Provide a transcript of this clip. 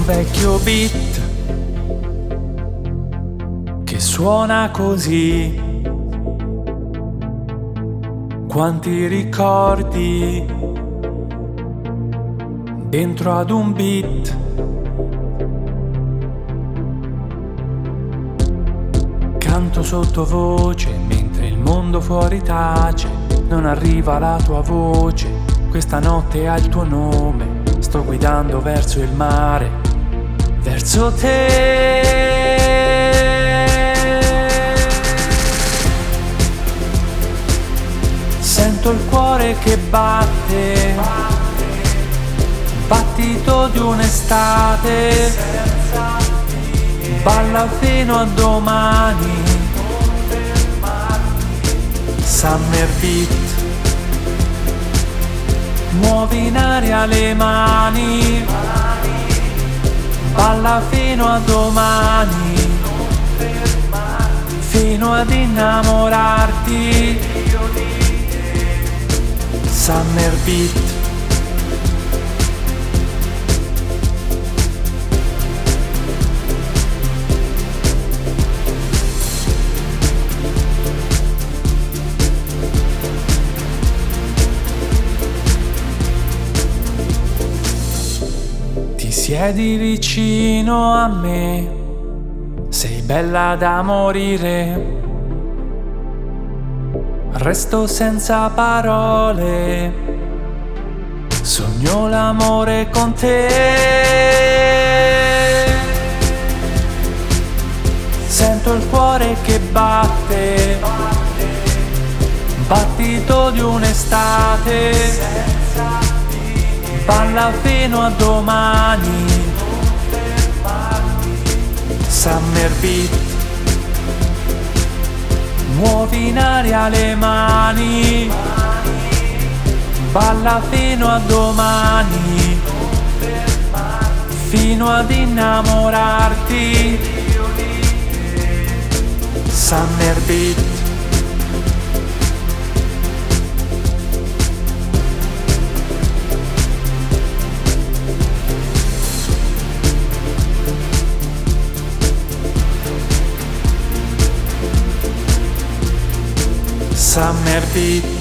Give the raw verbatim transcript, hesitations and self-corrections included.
vecchio beat che suona così. Quanti ricordi dentro ad un beat. Canto sottovoce mentre il mondo fuori tace. Non arriva la tua voce, questa notte ha il tuo nome. Sto guidando verso il mare, verso te. Sento il cuore che batte, battito di un'estate. Balla fino a domani, summer beat. Muovi in aria le mani, balla fino a domani, fino ad innamorarti. Summer beat. Ti siedi vicino a me, sei bella da morire. Resto senza parole, sogno l'amore con te. Sento il cuore che batte, battito di un'estate. Balla fino a domani, summer beat. Muovi in aria le mani, balla fino a domani, fino ad innamorarti. Summer beat. Summer beat.